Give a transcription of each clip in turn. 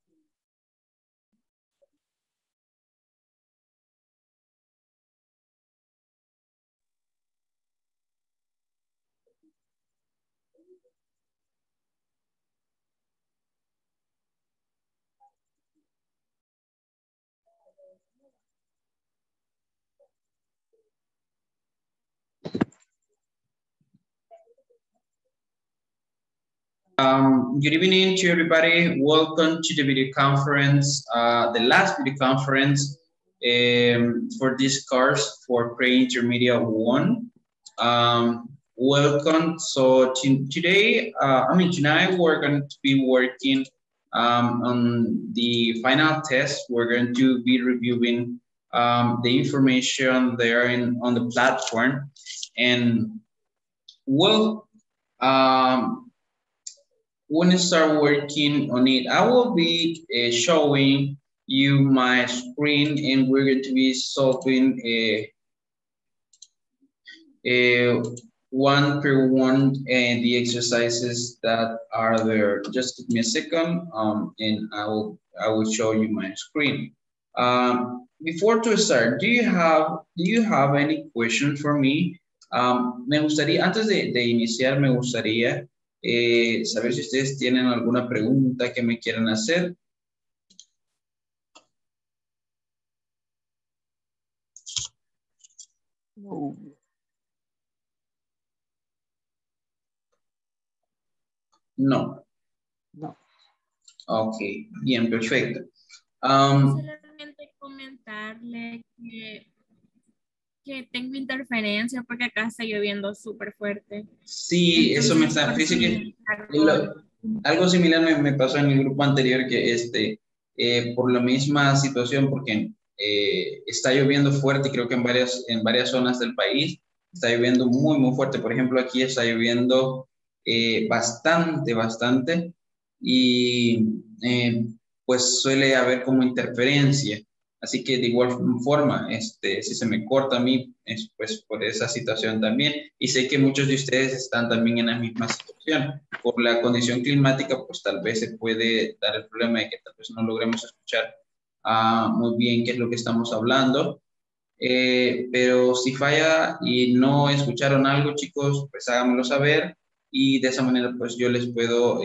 Good evening to everybody. Welcome to the video conference, the last video conference for this course for pre-intermediate 1. Welcome. So today, tonight we're going to be working on the final test. We're going to be reviewing the information there on the platform. And well, when I start working on it, I will be showing you my screen and we're going to be solving one per one and the exercises that are there. Just give me a second and I will show you my screen. Before to start, do you have any question for me? Me gustaría, antes de iniciar, me gustaría saber si ustedes tienen alguna pregunta que me quieran hacer. No. No. No. Ok, bien, perfecto. Solamente comentarle que tengo interferencia porque acá está lloviendo súper fuerte. Sí, Entonces, eso me está, fíjese que algo similar me pasó en el grupo anterior que por la misma situación, porque está lloviendo fuerte y creo que en varias zonas del país está lloviendo muy, muy fuerte. Por ejemplo, aquí está lloviendo bastante y pues suele haber como interferencia. Así que de igual forma, si se me corta a mí, es pues por esa situación también. Y sé que muchos de ustedes están también en la misma situación. Por la condición climática, pues tal vez se puede dar el problema de que tal vez no logremos escuchar muy bien qué es lo que estamos hablando. Pero si falla y no escucharon algo, chicos, pues háganmelo saber y de esa manera pues yo les puedo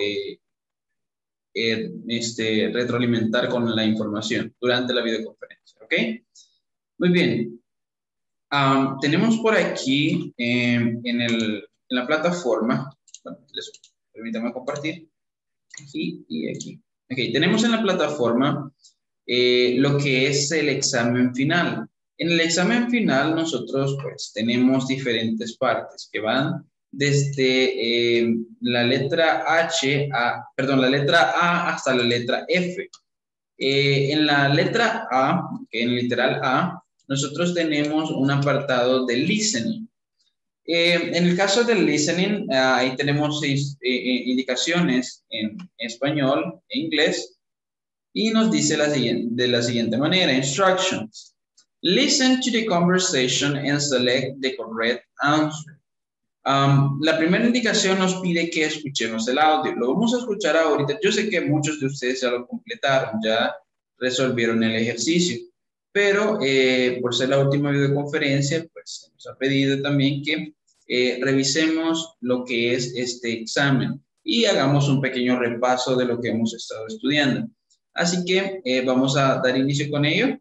retroalimentar con la información durante la videoconferencia, ¿ok? Muy bien. Tenemos por aquí en la plataforma, bueno, permítanme compartir, aquí y aquí. Ok, tenemos en la plataforma lo que es el examen final. En el examen final nosotros pues tenemos diferentes partes que van desde la letra la letra A hasta la letra F. En la letra A, que en el literal A, nosotros tenemos un apartado de listening. En el caso del listening, ahí tenemos 6 indicaciones en español e inglés y nos dice de la siguiente manera, instructions. Listen to the conversation and select the correct answer. La primera indicación nos pide que escuchemos el audio. Lo vamos a escuchar ahorita. Yo sé que muchos de ustedes ya lo completaron, ya resolvieron el ejercicio, pero por ser la última videoconferencia, pues nos ha pedido también que revisemos lo que es este examen y hagamos un pequeño repaso de lo que hemos estado estudiando. Así que vamos a dar inicio con ello.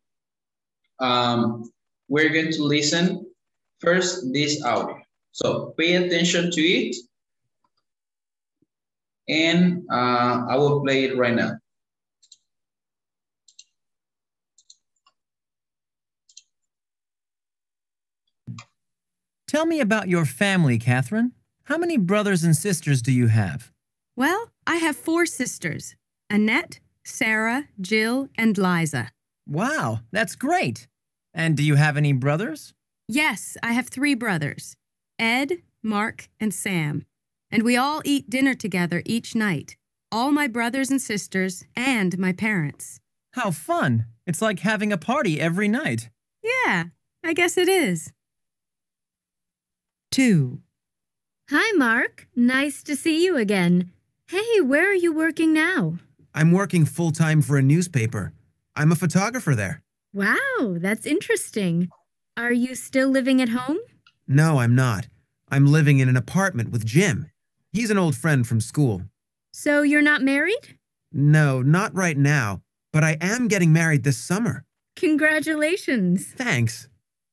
We're going to listen first this audio. So pay attention to it. And I will play it right now. Tell me about your family, Catherine. How many brothers and sisters do you have? Well, I have 4 sisters, Annette, Sarah, Jill, and Liza. Wow, that's great. And do you have any brothers? Yes, I have 3 brothers, Ed, Mark, and Sam. And we all eat dinner together each night. All my brothers and sisters and my parents. How fun. It's like having a party every night. Yeah, I guess it is. 2. Hi, Mark. Nice to see you again. Hey, where are you working now? I'm working full-time for a newspaper. I'm a photographer there. Wow, that's interesting. Are you still living at home? No, I'm not. I'm living in an apartment with Jim. He's an old friend from school. So you're not married? No, not right now, but I am getting married this summer. Congratulations. Thanks.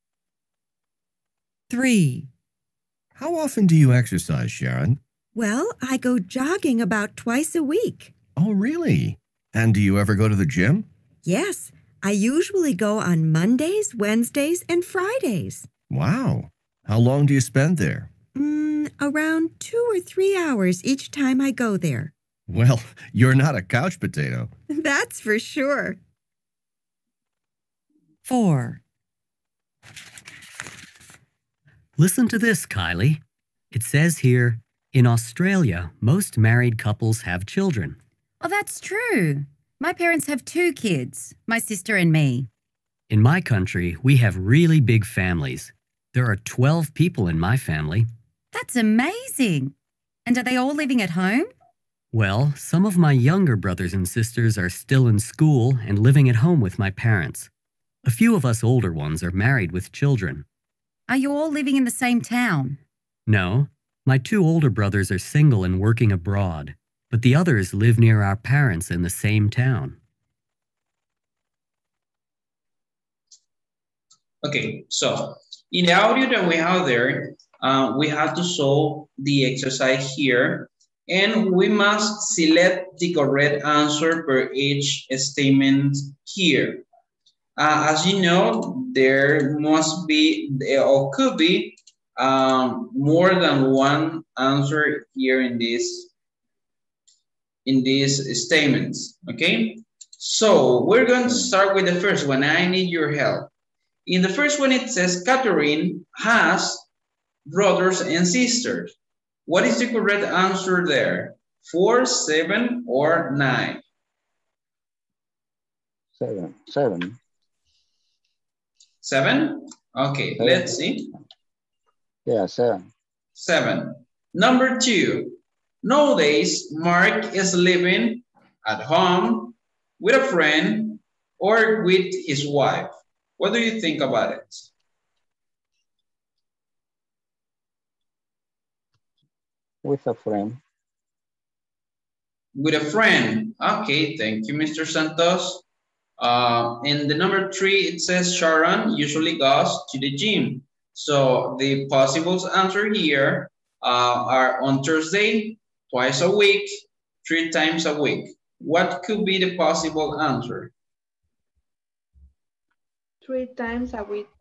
3. How often do you exercise, Sharon? Well, I go jogging about twice a week. Oh, really? And do you ever go to the gym? Yes, I usually go on Mondays, Wednesdays, and Fridays. Wow. How long do you spend there? Around 2 or 3 hours each time I go there. Well, you're not a couch potato. That's for sure. 4. Listen to this, Kylie. It says here, in Australia, most married couples have children. Oh, that's true. My parents have 2 kids, my sister and me. In my country, we have really big families. There are 12 people in my family. That's amazing. And are they all living at home? Well, some of my younger brothers and sisters are still in school and living at home with my parents. A few of us older ones are married with children. Are you all living in the same town? No, my 2 older brothers are single and working abroad, but the others live near our parents in the same town. Okay, so in the audio that we have there, we have to solve the exercise here, and we must select the correct answer per each statement here. As you know, there must be or could be more than one answer here in these statements, okay? So we're going to start with the first one. I need your help. In the first one, it says Catherine has brothers and sisters. What is the correct answer there? 4, 7, or 9? 7. 7? Okay, 7. let's see. Yeah, 7. 7. Number 2. Nowadays, Mark is living at home with a friend or with his wife. What do you think about it? With a friend. With a friend. Okay, thank you, Mr. Santos. And the number 3, it says Sharon usually goes to the gym. So the possible answer here are on Thursday, twice a week, 3 times a week. What could be the possible answer? 3 times a week.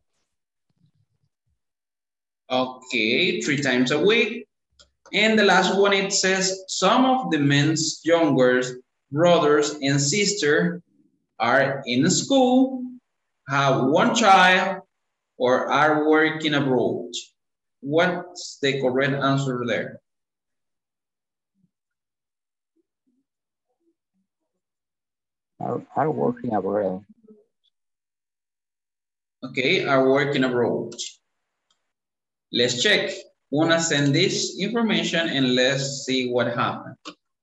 Okay, 3 times a week. And the last one, it says some of the men's younger brothers and sisters are in school, have 1 child, or are working abroad. What's the correct answer there? Are working abroad. Okay, are working abroad. Let's check. Wanna send this information and let's see what happened.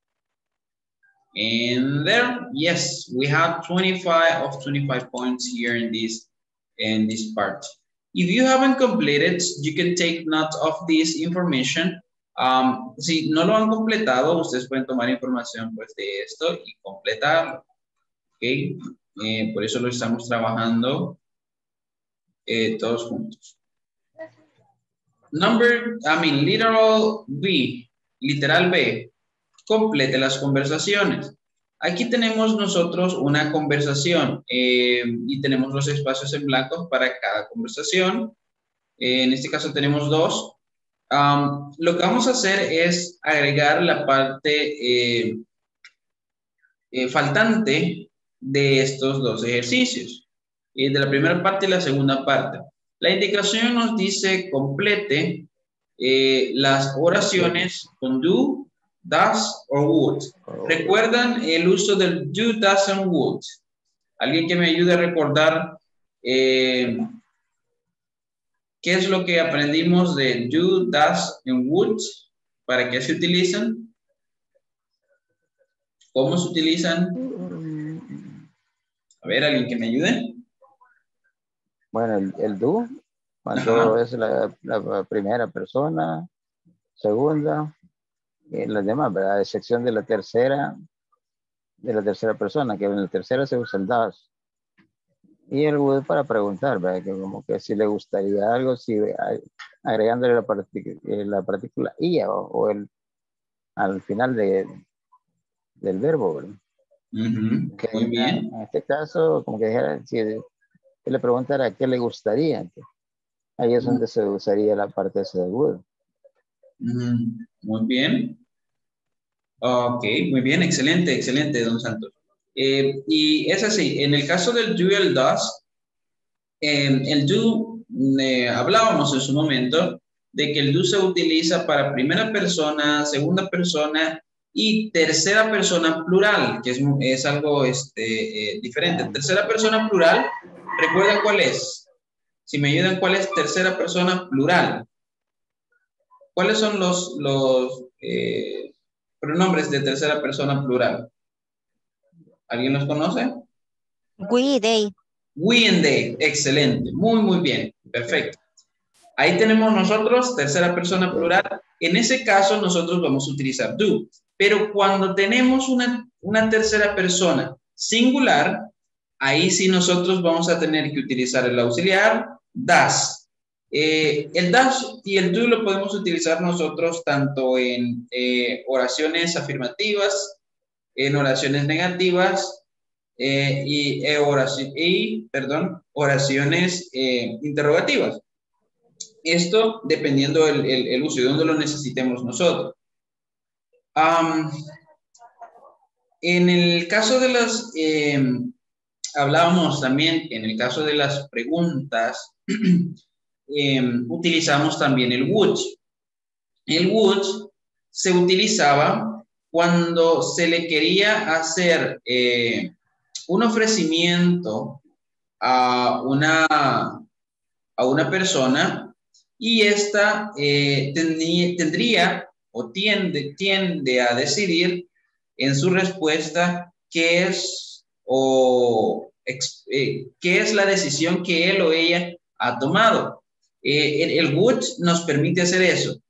And there, yes, we have 25 of 25 points here in this part. If you haven't completed, you can take note of this information. Si no lo han completado, ustedes pueden tomar información pues, de esto y completarlo. Okay. Por eso lo estamos trabajando todos juntos. Literal B, complete las conversaciones. Aquí tenemos nosotros una conversación y tenemos los espacios en blanco para cada conversación. En este caso tenemos 2. Lo que vamos a hacer es agregar la parte faltante de estos 2 ejercicios. De la primera parte y la segunda parte. La indicación nos dice complete las oraciones con do, does or would. ¿Recuerdan el uso del do, does and would? ¿Alguien que me ayude a recordar qué es lo que aprendimos de do, does and would? ¿Para qué se utilizan? ¿Cómo se utilizan? A ver, ¿alguien que me ayude? Bueno, el do, cuando Ajá. es la primera persona, segunda, y las demás, ¿verdad? A excepción de la tercera persona, que en la tercera se usa el das. Y el would para preguntar, ¿verdad? Que como que si le gustaría algo, si agregándole la partícula ia o el al final del verbo, ¿verdad? Que Muy bien. en este caso, como que dijera, si le preguntara qué le gustaría, ahí es donde se usaría la parte esa de would. Muy bien. Ok, muy bien, excelente, excelente, don Santos. Y es así, en el caso del do y el does, el do, hablábamos en su momento de que el do se utiliza para primera persona, segunda persona y tercera persona plural, que es algo diferente. Tercera persona plural, ¿recuerdan cuál es? Si me ayudan, ¿cuál es tercera persona plural? ¿Cuáles son los pronombres de tercera persona plural? ¿Alguien los conoce? We, they. We and they. Excelente. Muy, muy bien. Perfecto. Ahí tenemos nosotros, tercera persona plural. En ese caso, nosotros vamos a utilizar do. Pero cuando tenemos una tercera persona singular, ahí sí nosotros vamos a tener que utilizar el auxiliar das. El das y el do lo podemos utilizar nosotros tanto en oraciones afirmativas, en oraciones negativas oraciones interrogativas. Esto dependiendo el uso y dónde lo necesitemos nosotros. En el caso de las, hablábamos también, en el caso de las preguntas, utilizamos también el would. El would se utilizaba cuando se le quería hacer un ofrecimiento a una persona y esta tendría o tiende a decidir en su respuesta qué es la decisión que él o ella ha tomado. El would nos permite hacer eso,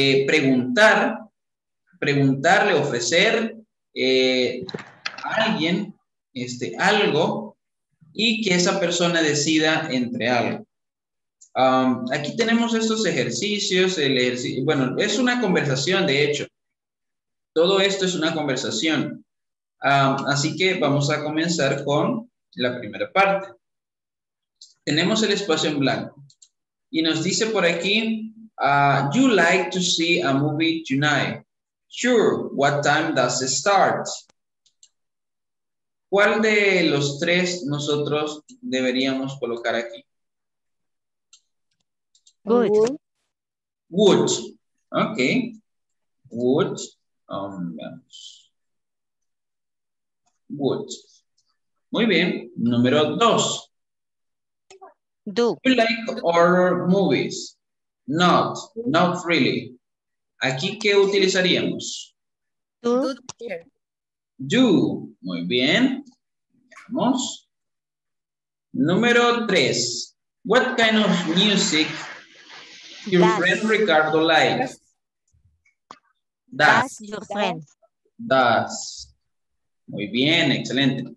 preguntarle, ofrecer a alguien algo y que esa persona decida entre algo. Aquí tenemos estos ejercicios. Bueno, es una conversación, de hecho. Todo esto es una conversación. Así que vamos a comenzar con la primera parte. Tenemos el espacio en blanco. Y nos dice por aquí, you like to see a movie tonight. Sure, what time does it start? ¿Cuál de los tres nosotros deberíamos colocar aquí? Would. Would. Ok. Would. Vamos. Would. Muy bien. Número 2. Do. You like horror movies? Not really. Aquí, ¿qué utilizaríamos? Do. Do. Muy bien. Vamos. Número 3. What kind of music your friend Ricardo likes? Does your friend. Does. Muy bien, excelente.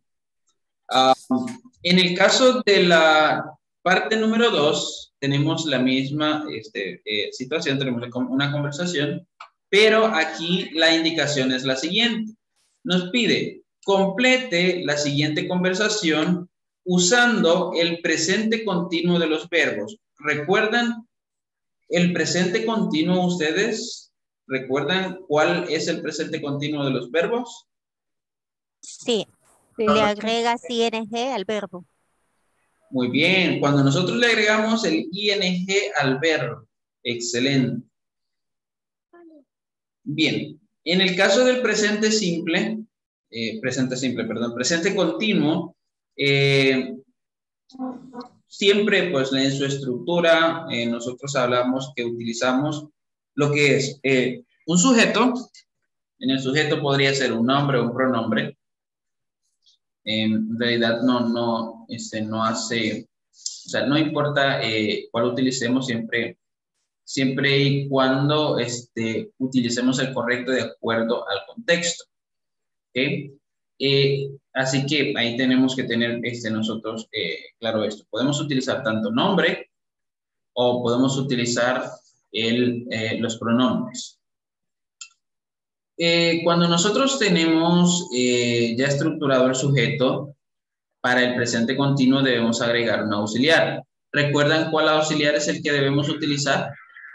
En el caso de la parte número 2, tenemos la misma situación, tenemos una conversación, pero aquí la indicación es la siguiente. Nos pide, complete la siguiente conversación usando el presente continuo de los verbos. ¿Recuerdan el presente continuo ustedes? ¿Recuerdan cuál es el presente continuo de los verbos? Sí. Le agregas ing al verbo. Muy bien. Cuando nosotros le agregamos el ing al verbo. Excelente. Bien. En el caso del presente continuo, siempre pues en su estructura nosotros hablamos que utilizamos lo que es un sujeto En el sujeto podría ser un nombre o un pronombre. En realidad no hace, o sea, no importa cuál utilicemos siempre y cuando utilicemos el correcto de acuerdo al contexto. ¿Okay? Así que ahí tenemos que tener nosotros claro esto. Podemos utilizar tanto nombre o podemos utilizar los pronombres. Cuando nosotros tenemos ya estructurado el sujeto, para el presente continuo debemos agregar un auxiliar. ¿Recuerdan cuál auxiliar es el que debemos utilizar?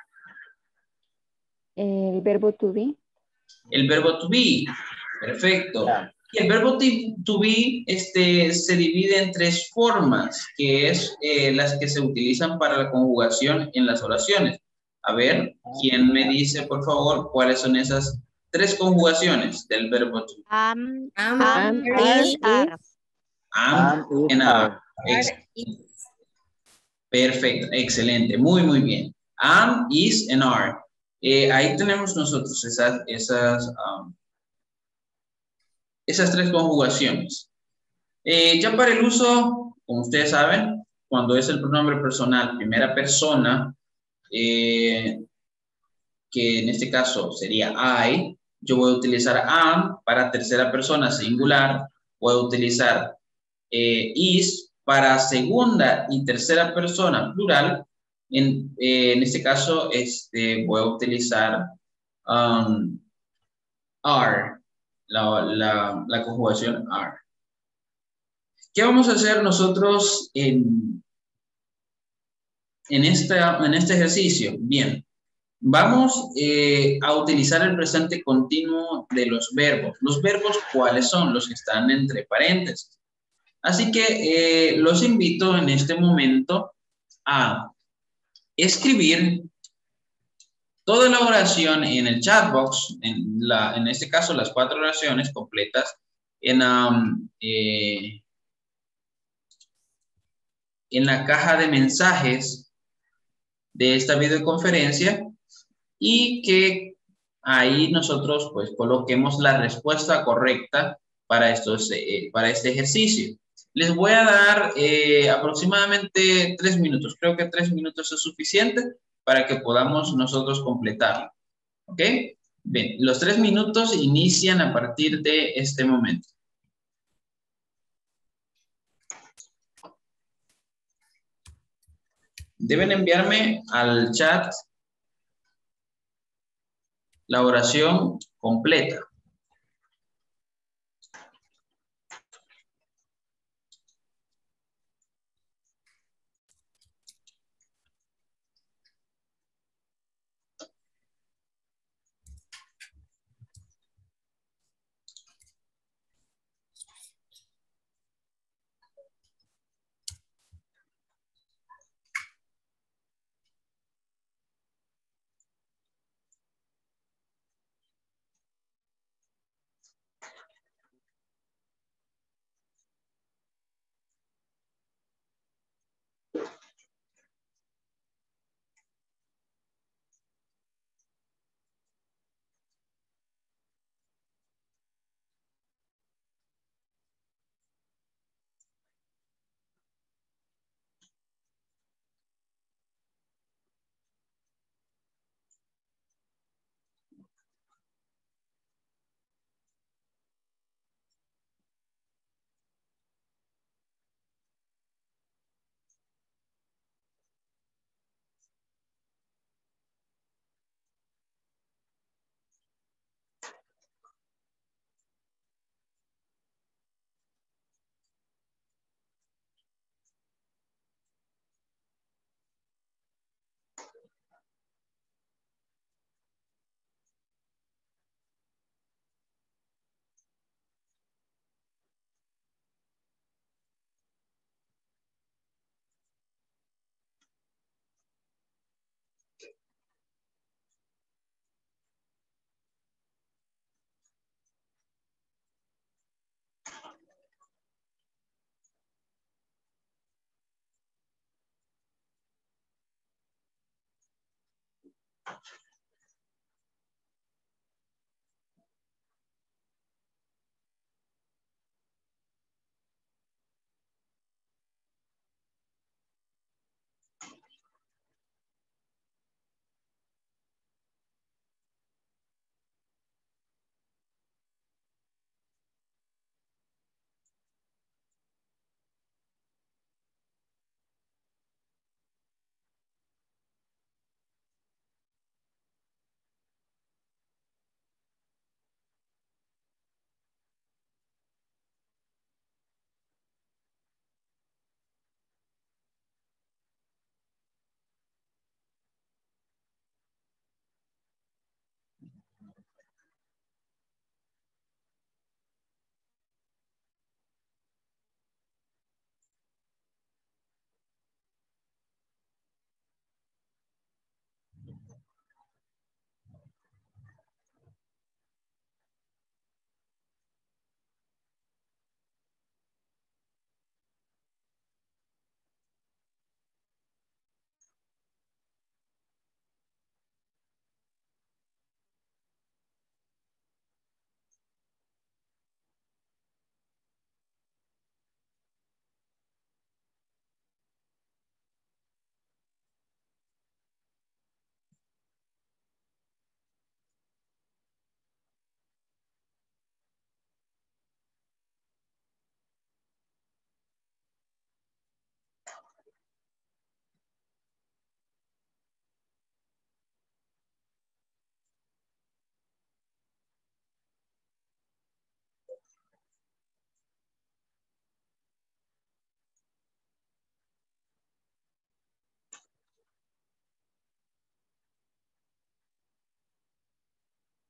El verbo to be. El verbo to be. Perfecto. Y el verbo to be se divide en tres formas, que es las que se utilizan para la conjugación en las oraciones. A ver, ¿quién me dice, por favor, cuáles son esas tres conjugaciones del verbo to be? Am, is, are. Am and are. Perfecto, excelente, muy bien. Am, is, and are. Ahí tenemos nosotros esas tres conjugaciones. Ya para el uso, como ustedes saben, cuando es el pronombre personal, primera persona, que en este caso sería I, yo voy a utilizar am para tercera persona singular, voy a utilizar is para segunda y tercera persona plural. En este caso voy a utilizar are, la conjugación are. ¿Qué vamos a hacer nosotros en este ejercicio? Bien, vamos a utilizar el presente continuo de los verbos. ¿Los verbos cuáles son? Los que están entre paréntesis. Así que los invito en este momento a escribir toda la oración en el chat box, en este caso las 4 oraciones completas, en la caja de mensajes de esta videoconferencia y que ahí nosotros pues coloquemos la respuesta correcta para este ejercicio. Les voy a dar aproximadamente 3 minutos. Creo que 3 minutos es suficiente para que podamos nosotros completarlo. ¿Ok? Bien, los 3 minutos inician a partir de este momento. Deben enviarme al chat la oración completa.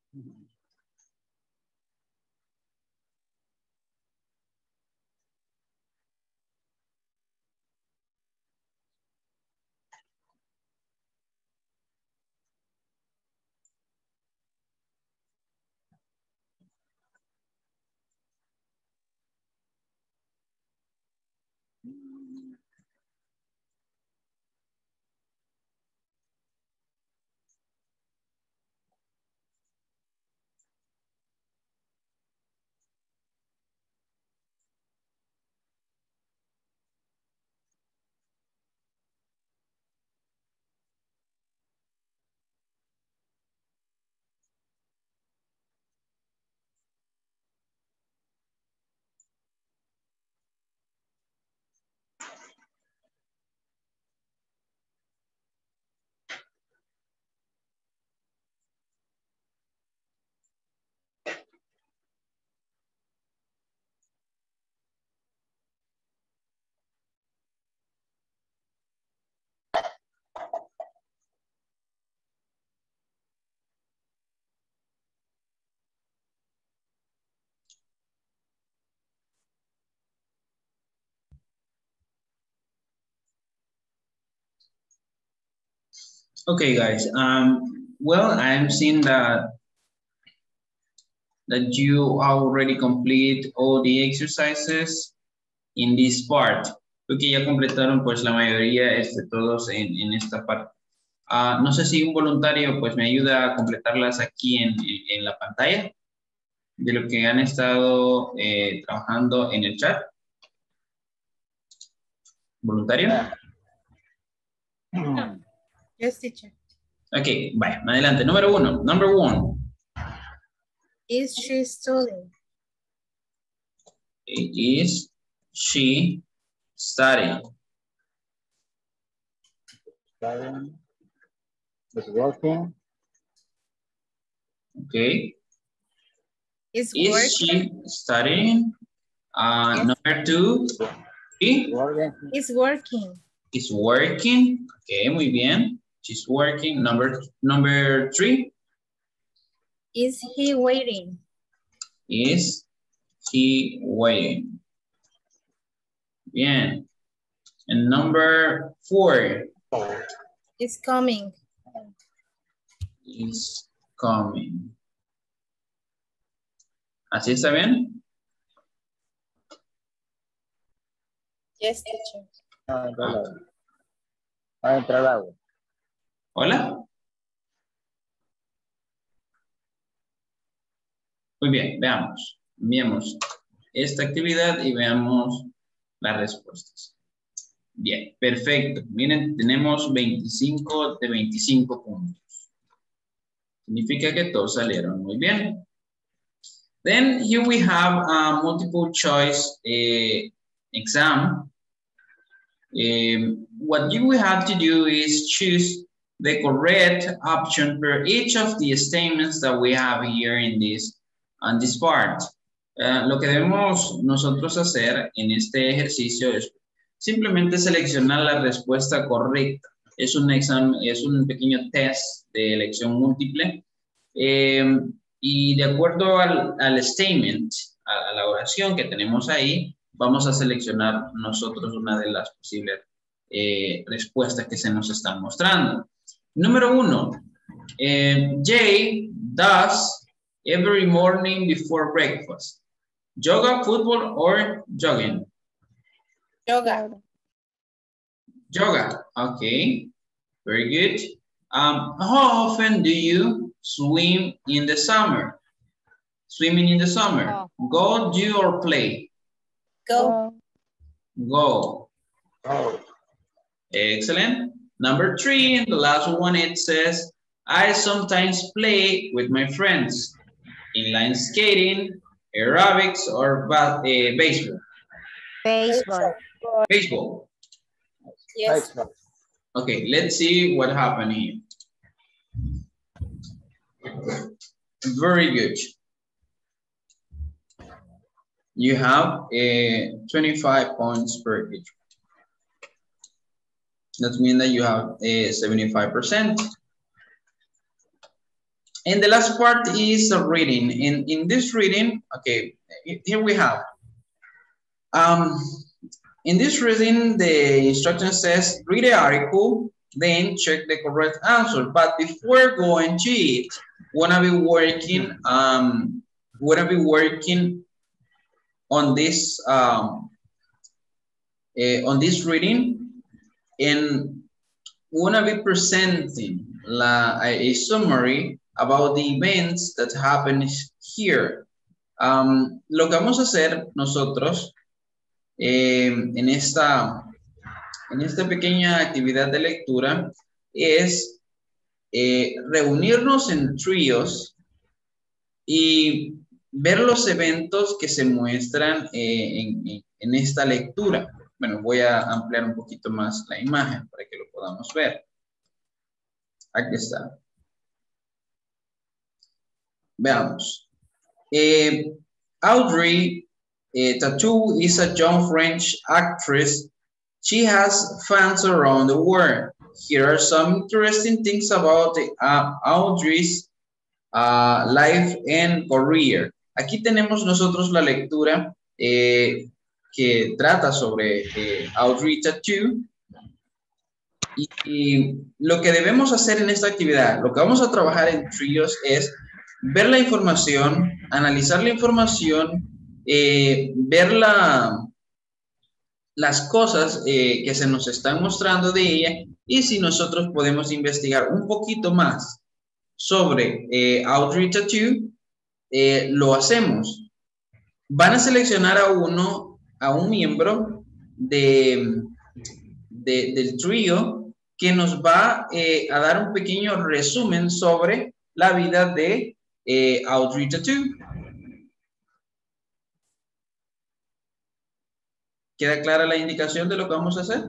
Okay, guys. Well, I'm seeing that you already complete all the exercises in this part. Porque ya completaron pues la mayoría, todos en esta parte. No sé si un voluntario pues me ayuda a completarlas aquí en la pantalla de lo que han estado trabajando en el chat. ¿Voluntario? Yes, teacher. Ok, vaya, adelante. Número 1. Number 1. Is she studying? Is she studying? Studying. Is working. Okay. Is she studying? Yes. Number 2. Is working. Is working. Okay, muy bien. She's working. Number 3. Is he waiting? Is he waiting? Bien. And number 4. Is coming. Is coming. ¿Así está bien? Yes, teacher. Va a entrar agua. Hola. Muy bien, veamos esta actividad y veamos las respuestas. Bien, perfecto. Miren, tenemos 25 de 25 puntos. Significa que todos salieron muy bien. Then here we have a multiple choice exam. What you will have to do is choose the correct option for each of the statements that we have here in this part. Lo que debemos nosotros hacer en este ejercicio es simplemente seleccionar la respuesta correcta. Es un examen, es un pequeño test de elección múltiple. Y de acuerdo al statement, a la oración que tenemos ahí, vamos a seleccionar nosotros una de las posibles respuestas que se nos están mostrando. Número 1. Jay does every morning before breakfast. Yoga, football, or jogging? Yoga. Yoga, okay. Very good. How often do you swim in the summer? Swimming in the summer. Go, do, or play? Go. Go. Excellent. Number 3, and the last one, it says, I sometimes play with my friends. Inline skating, aerobics, or baseball? Baseball. Baseball. Yes. Okay, let's see what happened here. Very good. You have 25 points per each. That means that you have 75%. And the last part is a reading. In this reading, okay, here we have. In this reading, the instruction says, read the article, then check the correct answer. But before going to it, wanna be working on this reading, and wanna be presenting a summary about the events that happen here. Lo que vamos a hacer nosotros en esta pequeña actividad de lectura es reunirnos en tríos y ver los eventos que se muestran en esta lectura. Bueno, voy a ampliar un poquito más la imagen para que lo podamos ver. Aquí está. Veamos. Audrey Tautou is a young French actress. She has fans around the world. Here are some interesting things about Audrey's life and career. Aquí tenemos nosotros la lectura que trata sobre Audrey Tautou. Y lo que debemos hacer en esta actividad, lo que vamos a trabajar en tríos es ver la información, analizar la información, ver las cosas que se nos están mostrando de ella, y si nosotros podemos investigar un poquito más sobre Audrey Tautou, lo hacemos. Van a seleccionar a un miembro del trío que nos va a dar un pequeño resumen sobre la vida de Audrey Tautou. ¿Queda clara la indicación de lo que vamos a hacer?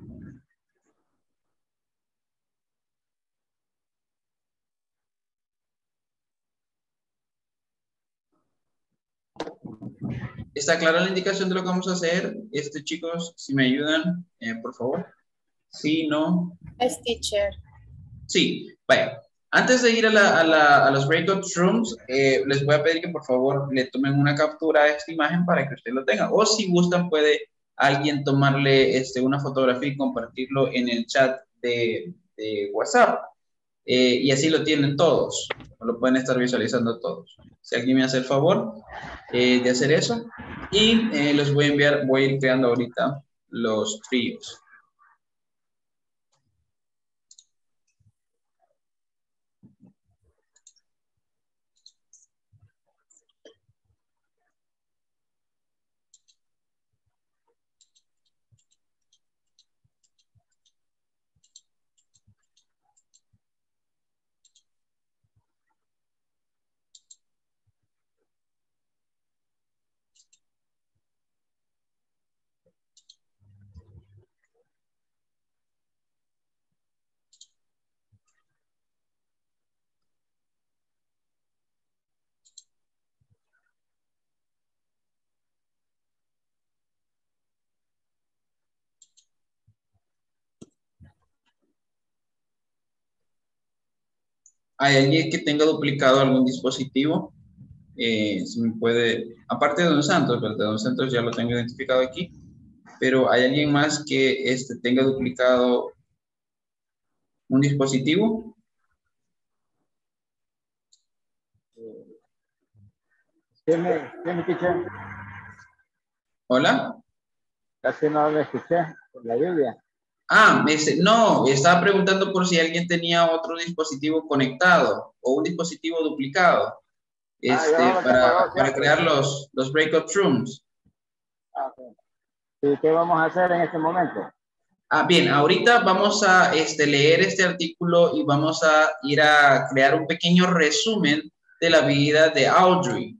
¿Está clara la indicación de lo que vamos a hacer? Chicos, si me ayudan, por favor. Sí, no. Yes, teacher. Sí, vaya. Antes de ir a los breakout rooms, les voy a pedir que por favor le tomen una captura de esta imagen para que usted lo tenga. O si gustan, puede alguien tomarle una fotografía y compartirlo en el chat de WhatsApp. Y así lo tienen todos. Lo pueden estar visualizando todos. Si alguien me hace el favor de hacer eso. Y les voy a enviar, voy a ir creando ahorita los tríos. ¿Hay alguien que tenga duplicado algún dispositivo? Si me puede, aparte de Don Santos, pero de Don Santos ya lo tengo identificado aquí, pero ¿hay alguien más que tenga duplicado un dispositivo? ¿Hola? Casi no lo escuché por la lluvia. No, estaba preguntando por si alguien tenía otro dispositivo conectado o un dispositivo duplicado para crear los breakout rooms. Okay. ¿Y qué vamos a hacer en este momento? Bien, ahorita vamos a leer este artículo y vamos a ir a crear un pequeño resumen de la vida de Audrey.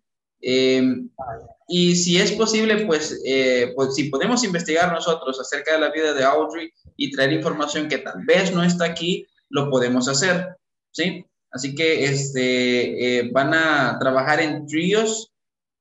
Y si es posible, pues si podemos investigar nosotros acerca de la vida de Audrey y traer información que tal vez no está aquí, lo podemos hacer, ¿sí? Así que van a trabajar en tríos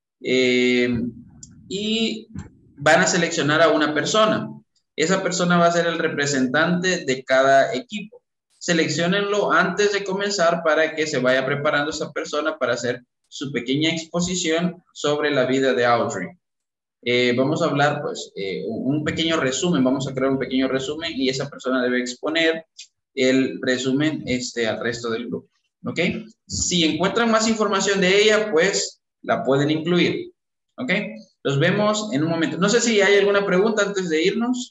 y van a seleccionar a una persona. Esa persona va a ser el representante de cada equipo. selecciónenlo antes de comenzar para que se vaya preparando esa persona para hacer su pequeña exposición sobre la vida de Audrey. Vamos a hablar, pues, un pequeño resumen, vamos a crear un pequeño resumen y esa persona debe exponer el resumen al resto del grupo, ¿ok? Si encuentran más información de ella, pues, la pueden incluir, ¿ok? Los vemos en un momento. No sé si hay alguna pregunta antes de irnos.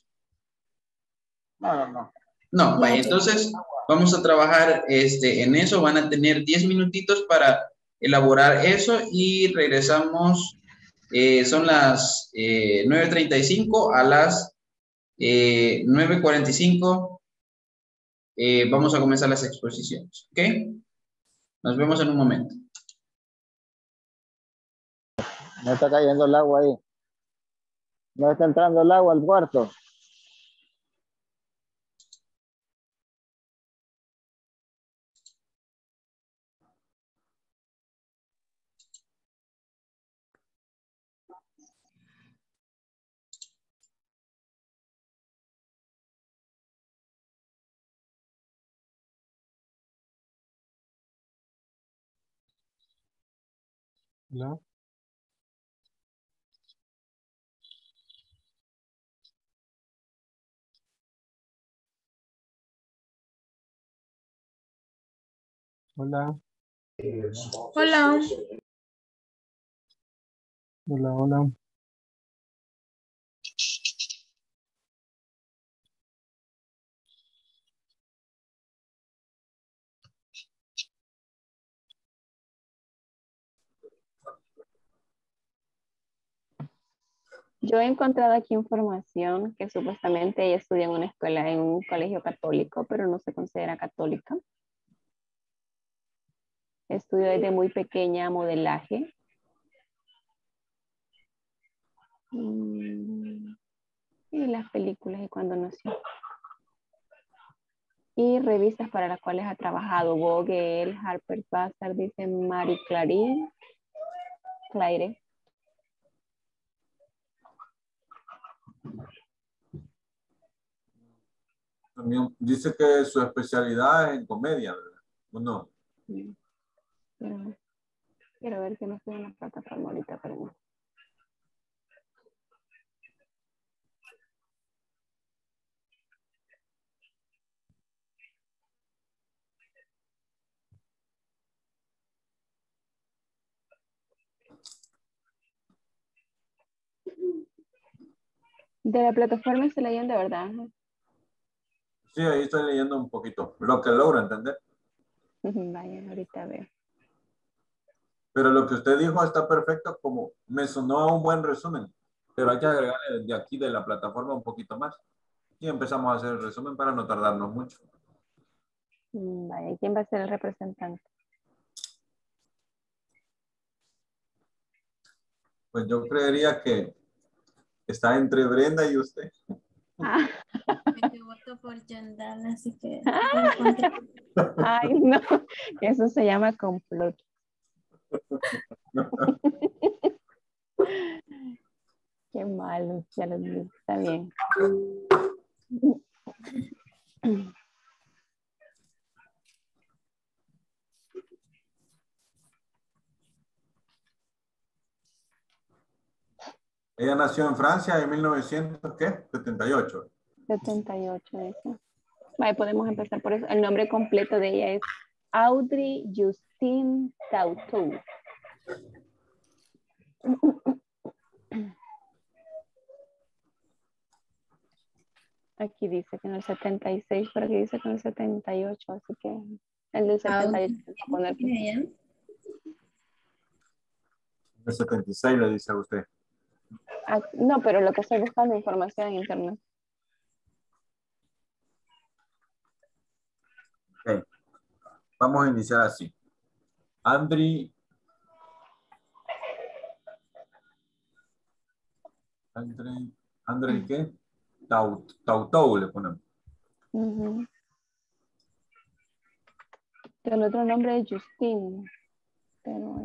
No. No, vaya, entonces vamos a trabajar en eso. Van a tener 10 minutitos para elaborar eso y regresamos. Son las 9:35 a las 9:45. Vamos a comenzar las exposiciones, ¿ok? Nos vemos en un momento. No está cayendo el agua ahí. No está entrando el agua al cuarto. No. Hola. Hola. Hola. Yo he encontrado aquí información que supuestamente ella estudia en una escuela, en un colegio católico, pero no se considera católica. Estudió desde muy pequeña modelaje. Y las películas y cuando nació. Y revistas para las cuales ha trabajado. Vogue, Elle, Harper's Bazaar, dice Marie Claire. También dice que su especialidad es en comedia, ¿verdad? ¿O no? Quiero ver que no estoy en la plataforma ahorita, pero no. De la plataforma estoy leyendo, ¿verdad? Sí, ahí estoy leyendo un poquito. Lo que logro entender. Vaya, ahorita veo. Pero lo que usted dijo está perfecto, como me sonó a un buen resumen. Pero hay que agregarle de aquí de la plataforma un poquito más. Y empezamos a hacer el resumen para no tardarnos mucho. Vaya, ¿quién va a ser el representante? Pues yo creería que está entre Brenda y usted. Yo voto por Yandal, así que... Ay, no. Eso se llama complot. Qué malo, ya lo digo. Está bien. Ella nació en Francia en 1978. 78, eso. Vale, podemos empezar por eso. El nombre completo de ella es Audrey Justine Tautou. Aquí dice que en el 76, pero aquí dice que en el 78, así que el del 78 va a poner. El 76 le dice a usted. No, pero lo que estoy buscando es información en internet. Okay. Vamos a iniciar así. Andrei ¿qué? Tautou le ponemos. El otro nombre es Justine, pero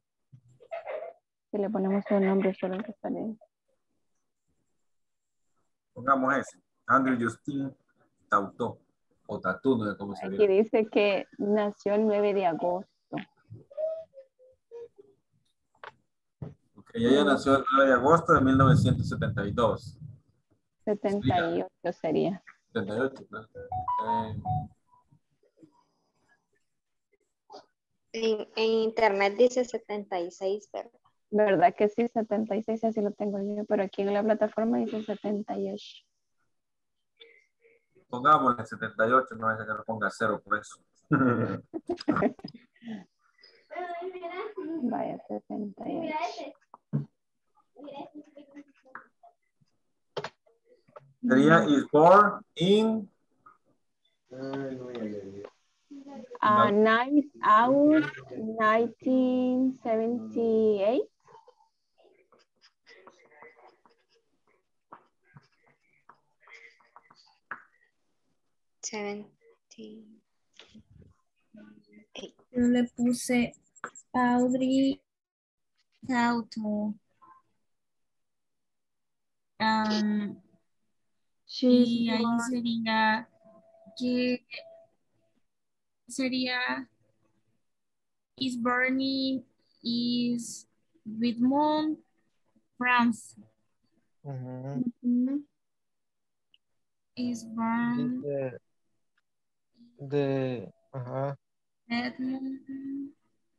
si le ponemos el nombre solo que sale. Pongamos ese. Andrei Justine Tautou. O Tatú, no sé cómo sería. Aquí dice que nació el 9 de agosto. Ok, ella nació el 9 de agosto de 1972. 78 sería. 78, ¿no? En internet dice 76, ¿verdad? ¿Verdad que sí? 76, así lo tengo yo, pero aquí en la plataforma dice 78. Pongámosle 78, no es que lo ponga 0 por eso. Vaya, 78. Sería is born in... Nice out 1978. Yo le puse Audrey Auto. Y ahí sería que sería is burning is Redmond, France. Is born Redmond,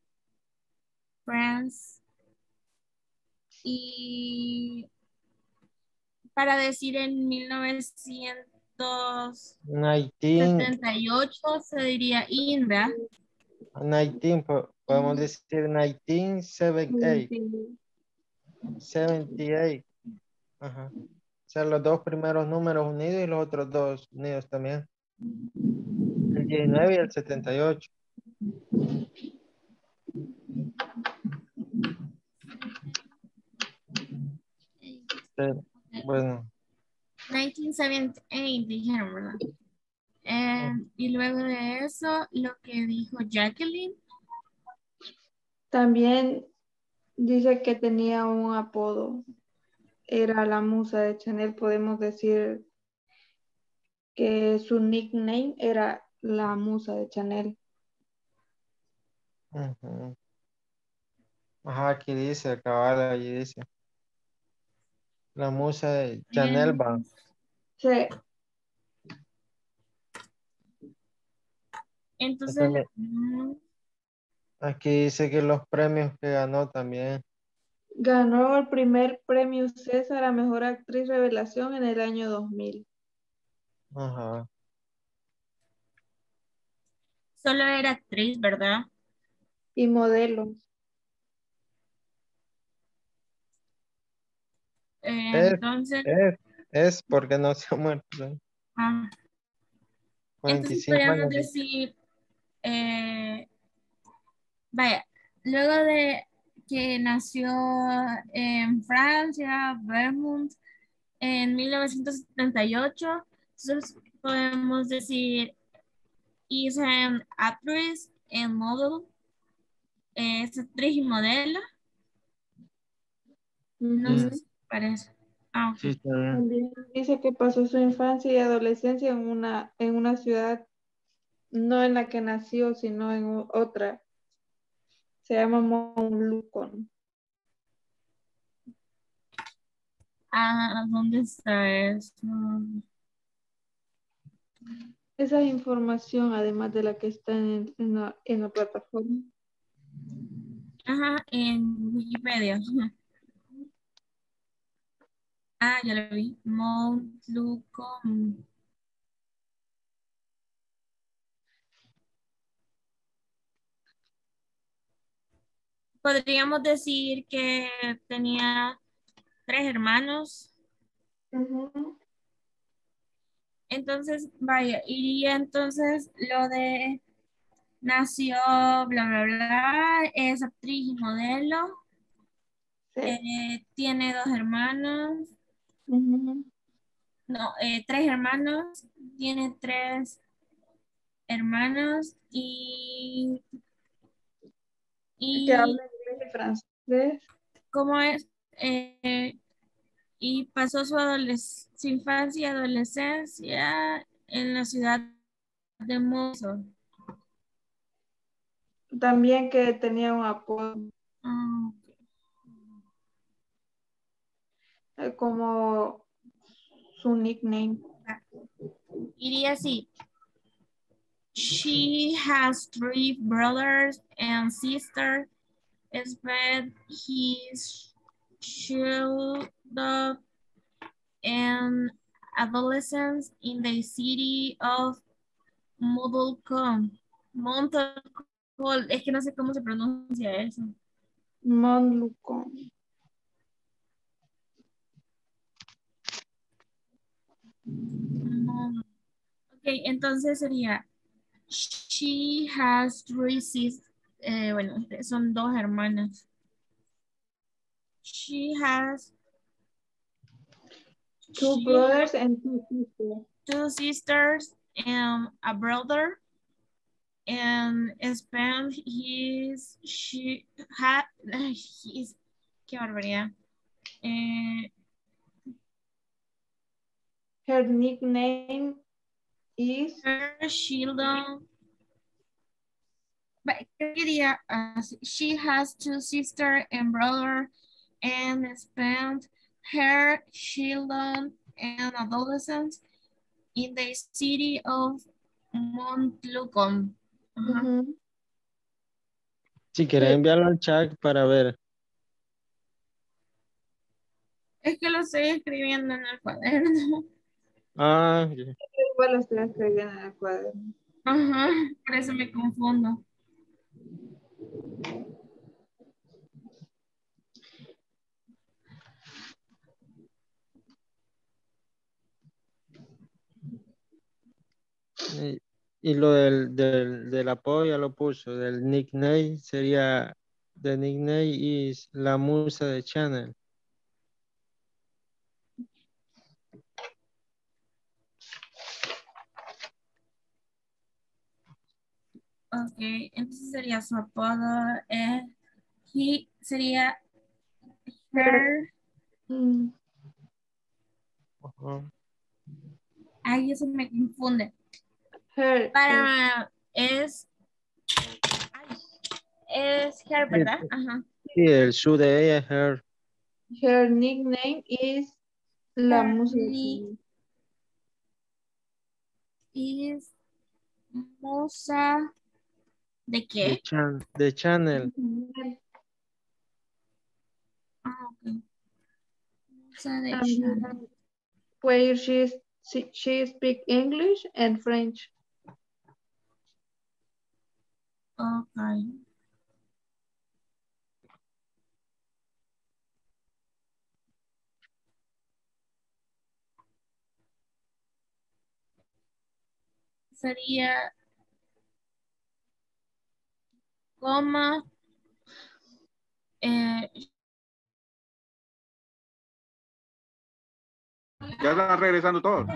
France. Y para decir en 1978 se diría in, ¿verdad? 19, podemos decir 1978. 78. Ajá. O sea, los dos primeros números unidos y los otros dos unidos también. El 19 y el 78. Pero, bueno. 1978 dijeron, ¿verdad? Y luego de eso, lo que dijo Jacqueline. También dice que tenía un apodo. Era la musa de Chanel. Podemos decir que su nickname era la musa de Chanel. Ajá, aquí dice, cabal, allí dice. La musa de Chanel va. Sí. Entonces, aquí dice que los premios que ganó también. Ganó el primer premio César a Mejor Actriz Revelación en el año 2000. Ajá. Solo era actriz, ¿verdad? Y modelo. Entonces... Es porque no se ha muerto. Entonces 45 podríamos años. decir, vaya, luego de que nació en Francia, Vermont, en 1978, entonces podemos decir, is an actress and model, es actriz y modelo. No sé si parece. Sí, está bien. También dice que pasó su infancia y adolescencia en una ciudad, no en la que nació, sino en otra. Se llama Mount Lucan. ¿Dónde está eso? Esa es información, además de la que está en la plataforma. Ajá, en Wikipedia. Ya lo vi. Mount Lucan. Podríamos decir que tenía 3 hermanos. Entonces, vaya, iría entonces lo de nació, bla, bla, bla, es actriz y modelo. Tiene 2 hermanos. No, 3 hermanos. Tiene 3 hermanos y que habla inglés y francés. ¿Cómo es? Y pasó su infancia y adolescencia en la ciudad de mozo. También que tenía un apodo. Ah, Como su nickname. Iría así. She has 3 brothers and sisters. Spent his childhood and adolescence in the city of Montcalm. Es que no sé cómo se pronuncia eso. Montcalm. Ok, entonces sería she has 3 sisters. Bueno, son 2 hermanas. She has 2 brothers and 2 sisters. 2 sisters and a brother. And spent qué barbaridad. Her nickname is Her children. She has 2 sisters and brother and spent her children and adolescence in the city of Montlucon. Si quieres enviarlo al chat para ver. Es que lo estoy escribiendo en el cuaderno. Ah, igual lo estoy escribiendo en el cuaderno. Ajá, por eso me confundo. Y lo del apodo ya lo puso. Del nickname sería, the nickname is la musa de Chanel. Ok, entonces sería su apodo. Sería her. Ay, eso me confunde. Es her, ¿verdad? Ajá. Sí, el su de ella es her. Her nickname is la musa de Chanel. Is musa ¿de qué? De Chanel. Ah, ok. Musa de Chanel. Where she speaks English and French. Okay. Sería coma Ya están regresando todos.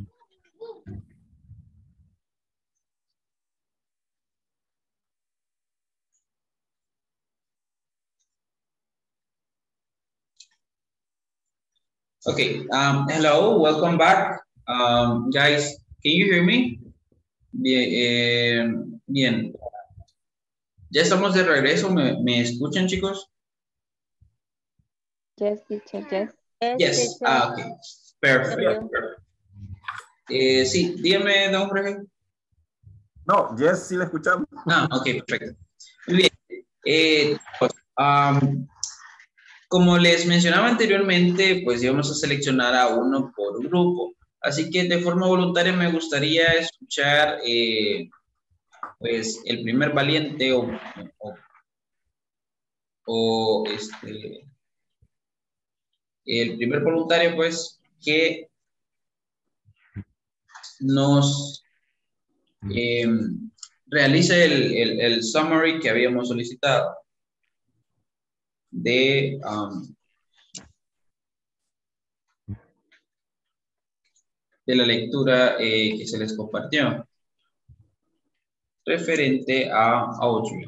Okay, hello, welcome back. Guys, can you hear me? Bien, bien. Ya estamos de regreso, ¿me escuchan, chicos? Yes, teacher, yes. Yes, okay, perfect. Sí, dígame, don Jorge. No, yes, sí le escuchamos. Ah, ok, perfecto. Muy bien. Como les mencionaba anteriormente, pues íbamos a seleccionar a uno por grupo. Así que de forma voluntaria me gustaría escuchar pues el primer valiente el primer voluntario pues que nos realice el summary que habíamos solicitado de la lectura que se les compartió referente a Audrey.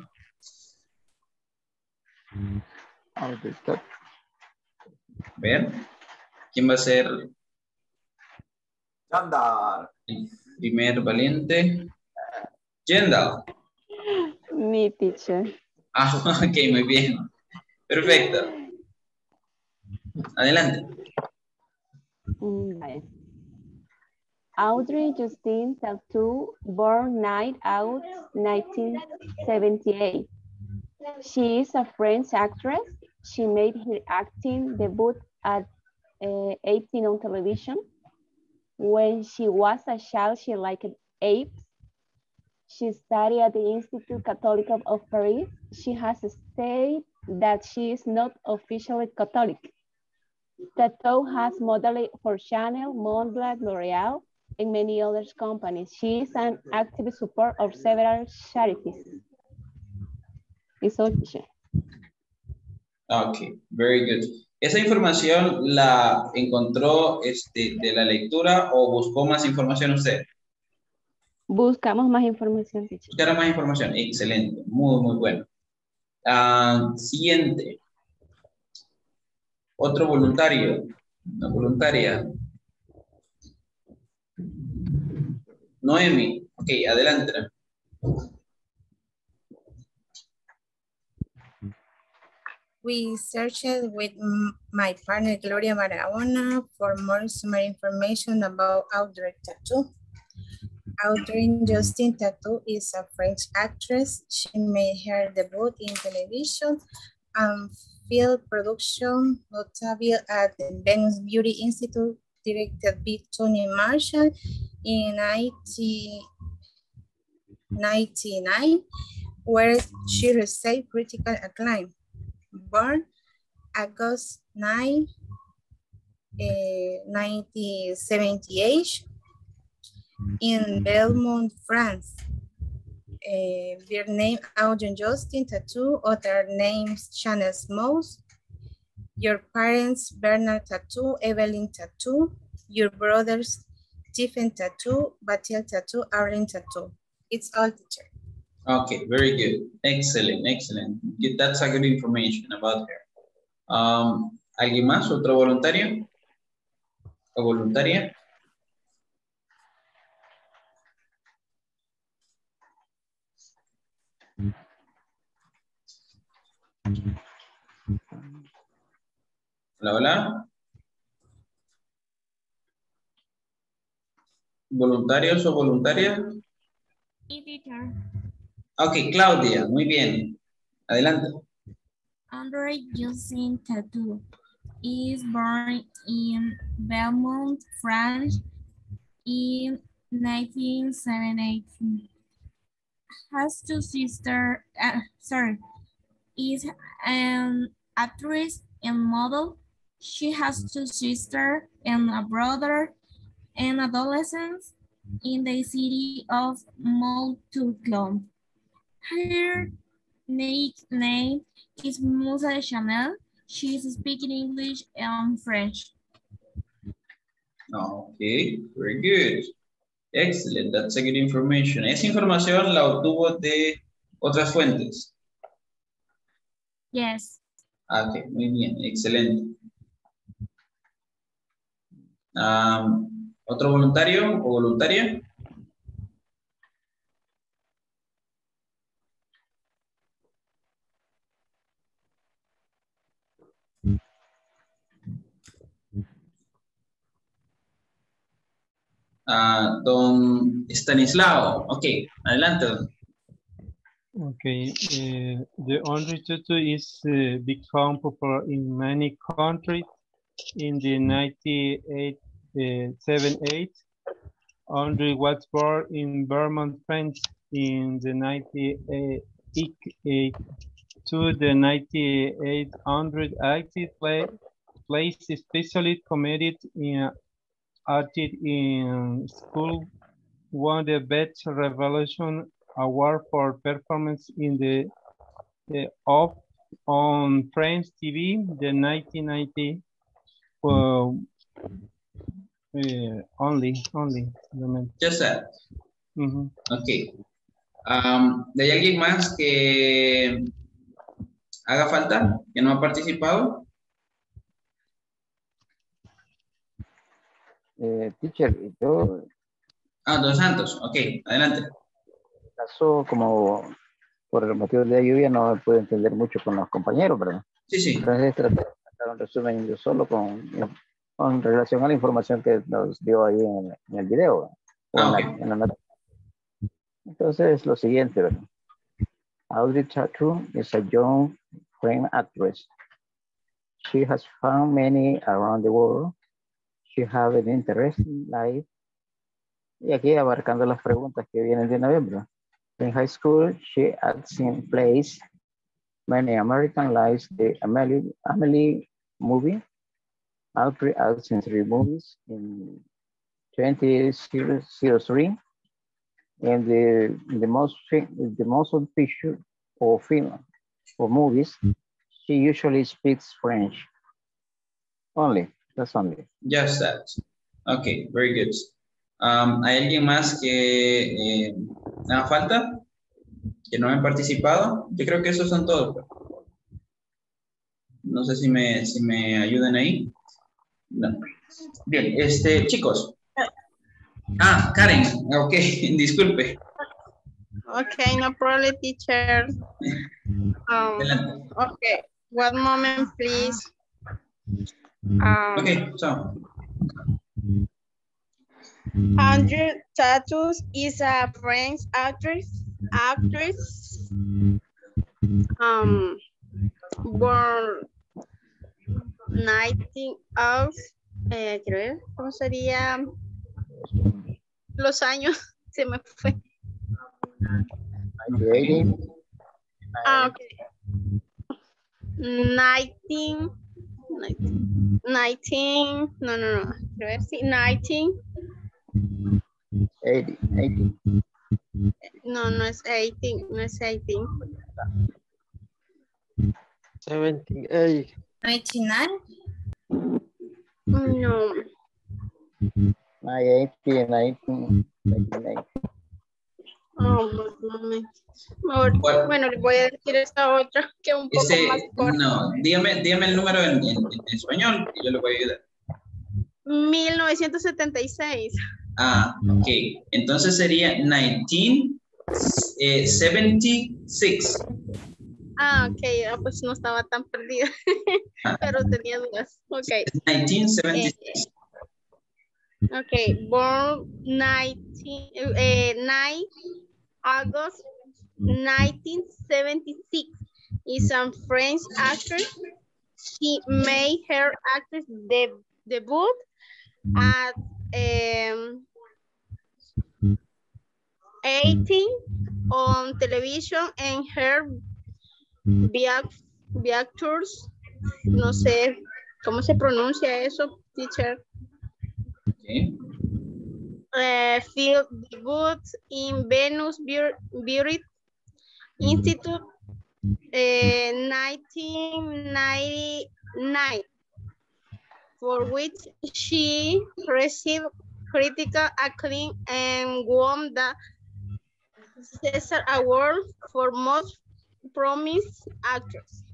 ¿Ven? ¿Quién va a ser Chandar. el primer valiente? Yendal. Me, teacher. Ah, ok, muy bien. Perfecto. Adelante. Vale. Audrey Justine Tautou, born night out 1978. She is a French actress. She made her acting debut at 18 on television. When she was a child, she liked apes. She studied at the Institut Catholique of Paris. She has stated that she is not officially Catholic. Tautou has modeled for Chanel, Montblanc, L'Oreal, and many other companies. She is an active support of several charities. It's all. Ok, very good. ¿Esa información la encontró de la lectura o buscó más información usted? Buscamos más información, teacher. Buscaron más información. Excelente. Muy, muy bueno. Siguiente. Otro voluntario. Una voluntaria. Noemi. Ok, adelante. We searched with my partner Gloria Barahona for more summary information about Audrey Tautou. Audrey Justine Tautou is a French actress. She made her debut in television and film production, notably at the Venus Beauty Institute, directed by Tony Marshall in 1999, where she received critical acclaim. Born August 9, 1978 in Belmont, France. Their name Audrey Justine Tautou, other names Chanel Mouse. Your parents Bernard Tautou, Evelyn Tautou. Your brothers Stephen Tautou, Batil Tautou, Arlene Tautou. It's all, teacher. Okay, very good. Excellent, excellent. That's a good information about her. ¿Alguien más? ¿Otro voluntario? ¿O voluntaria? Hola, hola. ¿Voluntarios o voluntarias? Sí, teacher. Ok, Claudia, muy bien. Adelante. Audrey Justine Tautou is born in Belmont, France in 1978. Has two sisters, is an actress and model. She has two sisters and a brother and adolescents in the city of Montauclon. Her nickname is Musa de Chanel. She is speaking English and French. Okay, very good. Excellent, that's a good information. Esa información la obtuvo de otras fuentes. Yes. Ok, muy bien, excelente. ¿Otro voluntario o voluntaria? Don Stanislao. Ok, adelante. Okay, the Audrey Tautou is become popular in many countries. In the 1978, Audrey was born in Vermont, France. In the 1988 to the 9800 active plays especially committed in acted in school, won the Best Revolution Award for performance in the on French TV, the 1990 only. Just that. Mm-hmm. Ok. ¿De alguien más que haga falta, que no ha participado? Teacher, yo... Don Santos, ok, adelante. caso, como por el motivo de la lluvia, no me puedo entender mucho con los compañeros, ¿verdad? Sí, sí. Entonces traté de hacer un resumen yo solo con relación a la información que nos dio ahí en el video. En la nota. Entonces, lo siguiente, ¿verdad? Audrey Tautou is a young French actress. She has found many around the world. She has an interesting life. Y aquí abarcando las preguntas que vienen de noviembre. In high school, she acts in plays. Many American likes the Amelie movie. Audrey acts in 3 movies in 2003. And the most picture or film or movies, she usually speaks French. That's only. Just that. Okay, very good. ¿Hay alguien más que haga falta? ¿Que no han participado? Yo creo que esos son todos. No sé si me ayudan ahí. No. Bien, chicos. Karen, ok, disculpe. Okay, no problem, teacher. Okay, one moment, please. Okay, so. Audrey Tautou is a French actress. Born 19 of, creo, ¿cómo sería? Los años, se me fue. Okay. Okay. 19, no, a ver si 19. 18. No es 18, no es 18. 78. 99? No. 19. Bueno, le voy a decir esta otra que es un poco más corta. No, dígame el número en español y yo le voy a ayudar. 1976. Ok. Entonces sería 1976. Ok, pues no estaba tan perdida, pero tenía dudas. Ok. 1976. Ok, born 9 August 1976 is a French actress. She made her actress debut at 18 on television and her actors. No sé cómo se pronuncia eso, teacher. Okay. Field debut in Venus Beauty Institute 1999, for which she received critical acclaim and won the César Award for Most Promising Actress.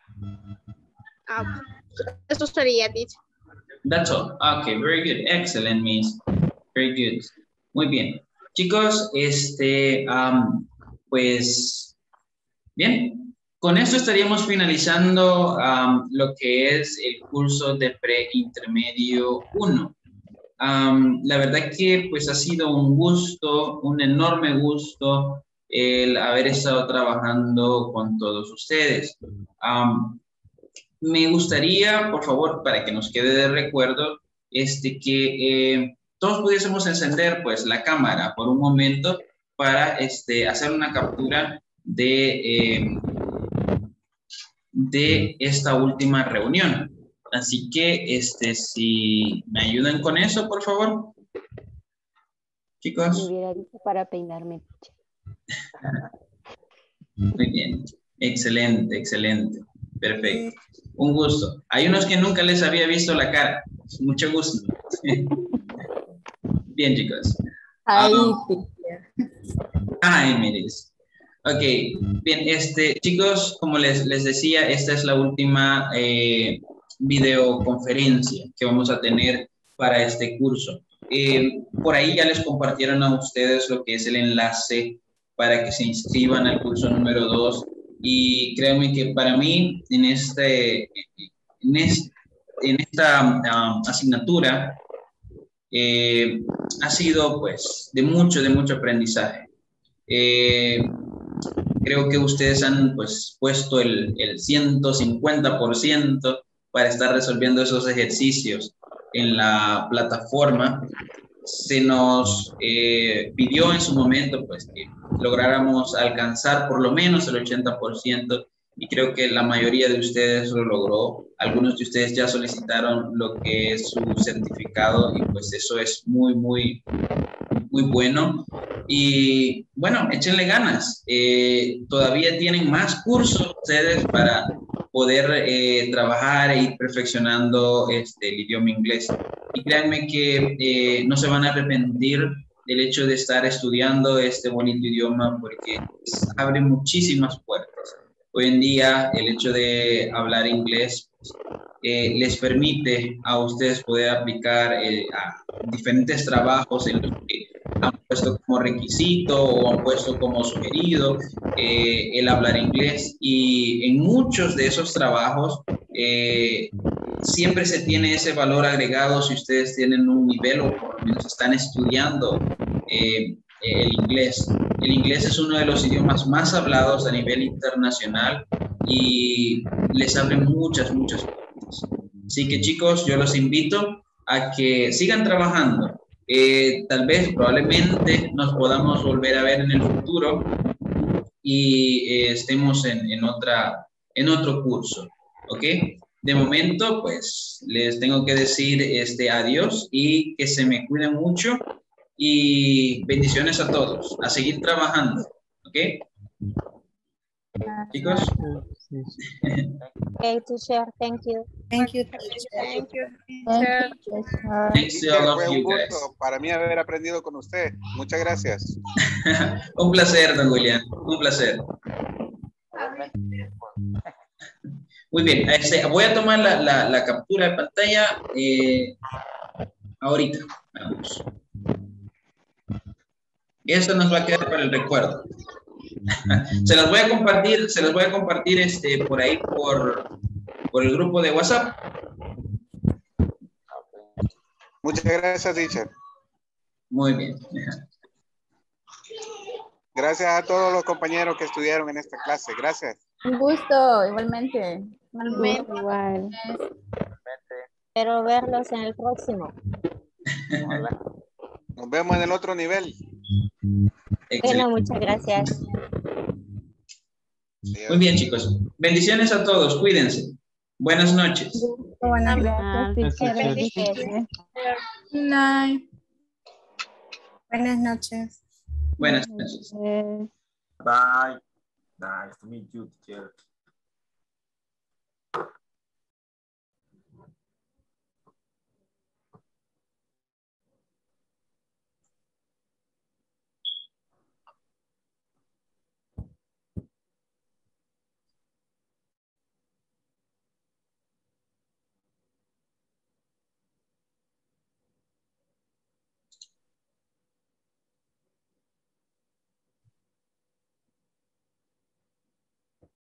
Eso sería, teacher. That's all. Okay, very good. Excellent, Miss. Very good. Muy bien. Chicos, pues, bien. Con esto estaríamos finalizando lo que es el curso de pre-intermedio 1. La verdad que pues ha sido un gusto, un enorme gusto el haber estado trabajando con todos ustedes. Me gustaría, por favor, para que nos quede de recuerdo, que todos pudiésemos encender pues la cámara por un momento para hacer una captura de esta última reunión. Así que, si me ayudan con eso, por favor. Chicos. Me hubiera dicho para peinarme. Muy bien. Excelente, excelente. Perfecto. Un gusto. Hay unos que nunca les había visto la cara. Mucho gusto. Bien, chicos. Ay, miris. Ok, bien, chicos, como les decía, esta es la última videoconferencia que vamos a tener para este curso. Por ahí ya les compartieron a ustedes lo que es el enlace para que se inscriban al curso número 2. Y créanme que para mí en esta asignatura ha sido pues de mucho aprendizaje. Creo que ustedes han pues puesto el 150% para estar resolviendo esos ejercicios en la plataforma. Se nos pidió en su momento pues que lográramos alcanzar por lo menos el 80% y creo que la mayoría de ustedes lo logró. Algunos de ustedes ya solicitaron lo que es su certificado y pues eso es muy bueno. Y bueno, échenle ganas. Todavía tienen más cursos ustedes para poder trabajar e ir perfeccionando el idioma inglés. Y créanme que no se van a arrepentir del hecho de estar estudiando este bonito idioma porque abre muchísimas puertas. Hoy en día el hecho de hablar inglés les permite a ustedes poder aplicar a diferentes trabajos en los que han puesto como requisito o han puesto como sugerido el hablar inglés, y en muchos de esos trabajos siempre se tiene ese valor agregado si ustedes tienen un nivel o por lo menos están estudiando el inglés. El inglés es uno de los idiomas más hablados a nivel internacional y les abre muchas puertas. Así que chicos, yo los invito a que sigan trabajando. Tal vez, probablemente nos podamos volver a ver en el futuro y estemos en otro curso, ¿ok? De momento, pues, les tengo que decir adiós y que se me cuiden mucho y bendiciones a todos. A seguir trabajando, ¿ok? Chicos. Okay, teacher, thank you. Thank you, Thank you, teacher. Thanks to all of Fue un you guys. gusto para mí haber aprendido con usted. Muchas gracias. Un placer, don William. Un placer. Muy bien. Voy a tomar la captura de pantalla ahorita. Vamos. Eso nos va a quedar para el recuerdo. Se las voy a compartir por ahí por el grupo de WhatsApp. Muchas gracias, teacher. Muy bien. Gracias a todos los compañeros que estudiaron en esta clase. Gracias. Un gusto, igualmente. Igual. Espero verlos en el próximo. Nos vemos en el otro nivel. Bueno, muchas gracias. Muy bien, chicos. Bendiciones a todos. Cuídense. Buenas noches. Buenas noches. Buenas noches. Bye. Nice to meet you, teacher.